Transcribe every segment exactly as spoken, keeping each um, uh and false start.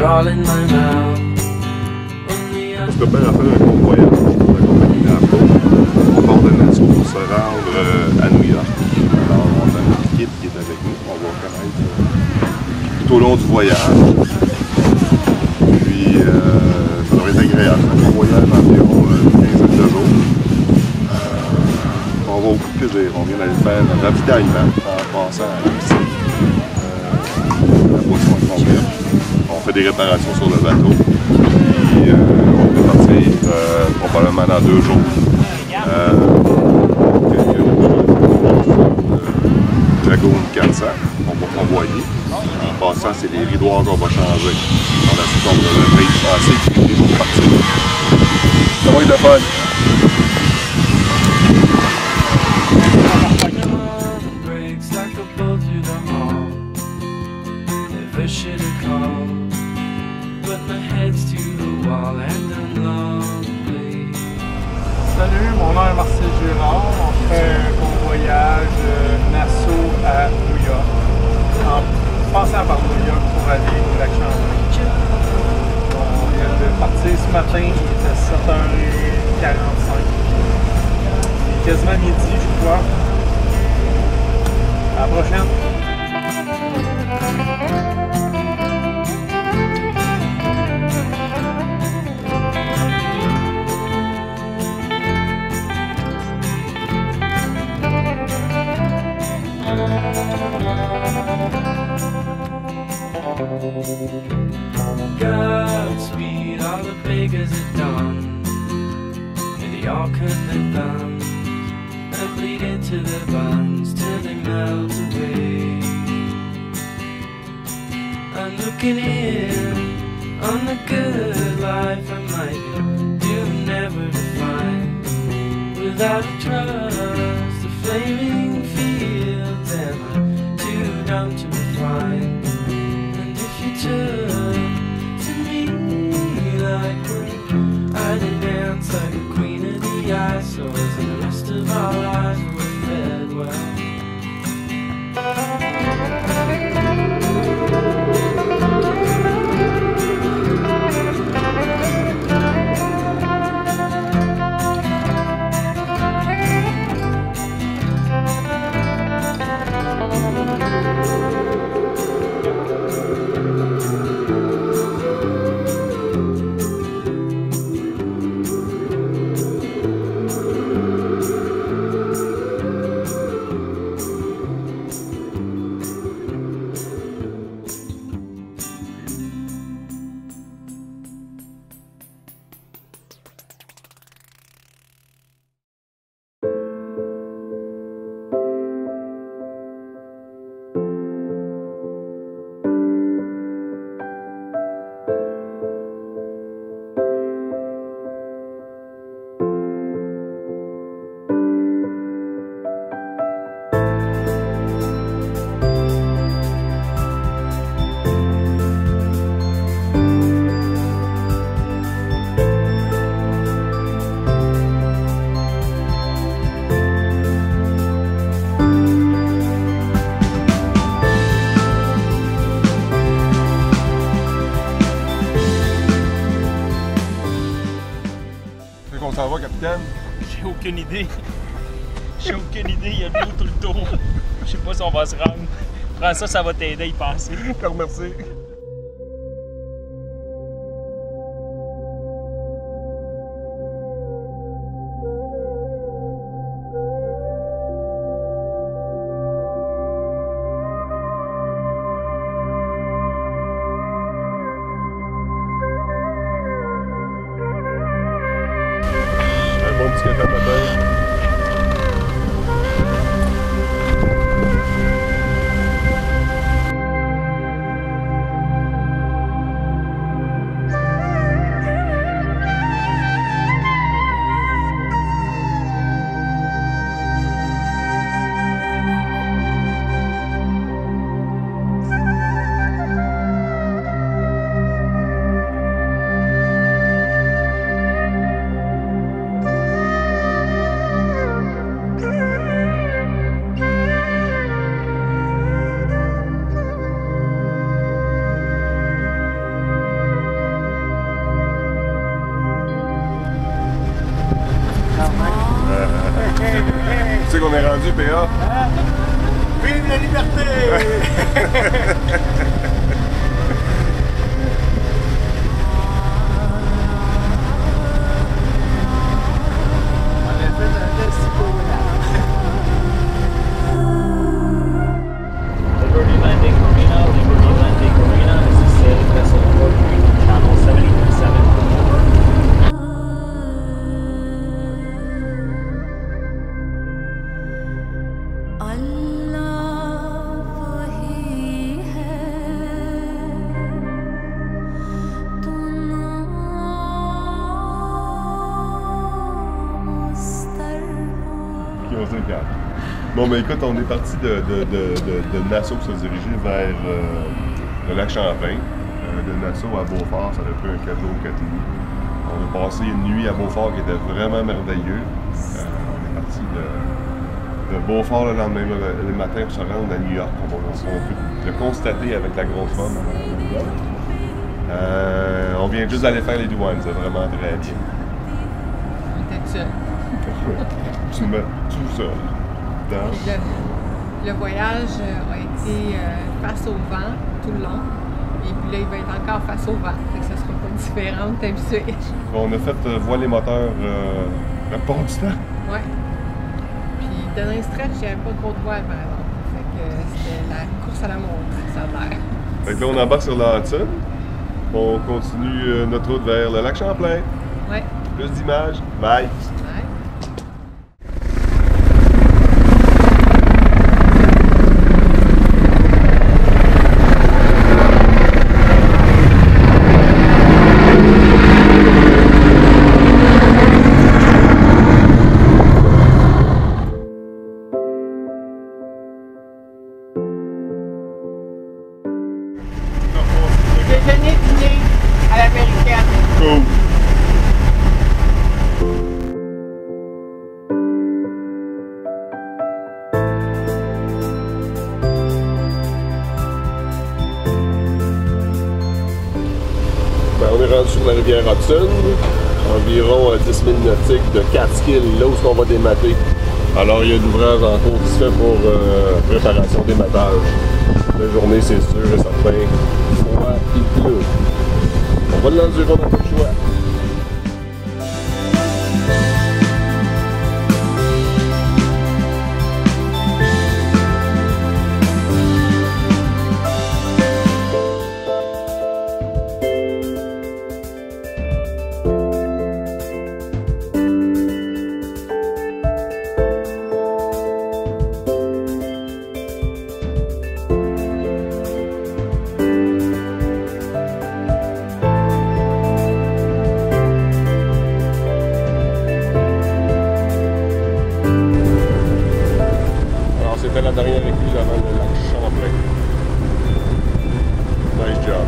Je prépare à faire un court voyage pour la compagnie Napo. On part de Nassau pour se rendre à New York. Alors, on a notre guide qui est avec nous. On va connaître tout au long du voyage. Puis, euh, ça devrait être agréable. On voyage environ une quinzaine de jours. Euh, on va au coup de plaisir. On vient d'aller faire un ravitaillement en passant à la piscine. Euh, la boisson est complète. On fait des réparations sur le bateau. Puis, euh, on va partir euh, probablement dans deux jours. Euh, Dragoon quatre cents, on va convoyer. En passant, c'est les rideaux qu'on va changer. On a ce qu'on va assez équipé pour partir. Ça va être le fun! Salut, mon nom est Marcel Girard. On fait un convoyage de Nassau à New York, en passant par New York pour aller au lac Champlain. On vient de partir ce matin, il était sept heures quarante-cinq. Il est quasiment midi, je crois. À la prochaine! Godspeed, all the beggars are done, and they all cut their thumbs and bleed into their buns till they melt away. I'm looking in on the good life I might do never to find without a trust, the flaming fields am I too dumb to refine. Took to me like when I did dance like a queen of the ice, so as the rest of our lives were fed well. On s'en va, capitaine? J'ai aucune idée. J'ai aucune idée, il y a de l'eau tout le tour. Je sais pas si on va se rendre. Prends ça, ça va t'aider à y passer. Je te remercie. Bon petit café à matin. rendu, P A? Ah. Vive la liberté! Liberty Landing Marina, Liberty Landing Marina is a sailing vessel approaching channel seventy point seven. Bon, mais écoute, on est parti de, de, de, de, de Nassau pour se diriger vers euh, le lac Champlain. Euh, de Nassau à Beaufort, ça a pris un quatre jours, quatre nuits. On a passé une nuit à Beaufort qui était vraiment merveilleux. Euh, on est parti de, de Beaufort le lendemain le matin pour se rendre à New York, comme on, on peut le constater avec la grosse femme à New York. Euh, on vient juste d'aller faire les douanes, c'est vraiment très bien. On était seul. Tu mets tout seul. Le, le voyage a été euh, face au vent tout le long. Et puis là, il va être encore face au vent. Fait que ça sera pas différent de t'habituer. On a fait euh, voile les moteurs euh, la part du temps. Ouais. Puis dans un stretch, il n'y avait pas trop de voile par exemple. Fait que euh, c'était la course à la montre, ça a l'air. Fait que là, on embarque sur la Hudson. On continue euh, notre route vers le lac Champlain. Ouais. Plus d'images. Bye! Déjeuner, dîner à l'américaine. Cool! Ben, on est rendu sur la rivière Hudson, environ à dix milles nautiques de Catskill, là où on va démater. Alors il y a l'ouvrage en cours qui se fait pour euh, préparation d'ématage. La journée, c'est sûr et certain, froid, il pleut. On va l'endurer, on n'a pas le choix. C'était la dernière écluse avant le lac Champlain. Nice job.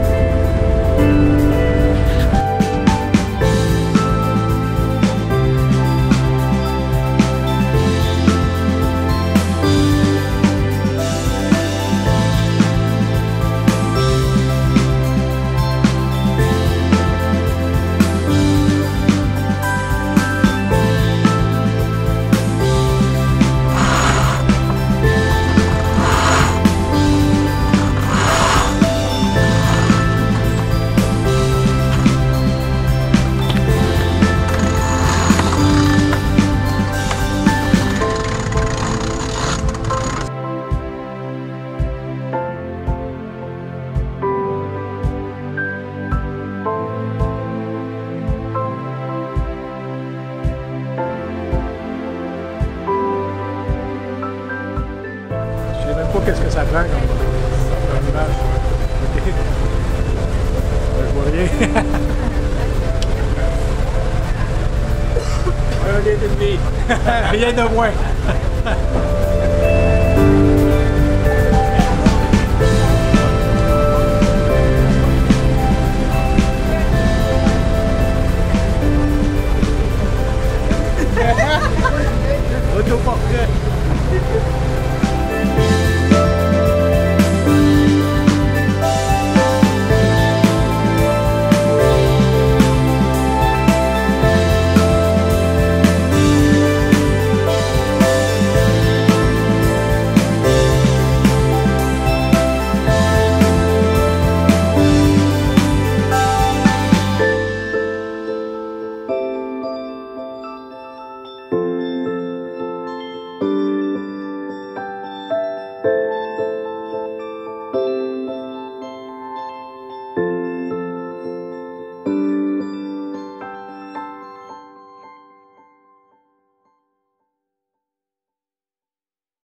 Je sais même pas qu'est-ce que ça prend comme, comme image. Ok. Je vois rien. Un ennemi. Rien de moins.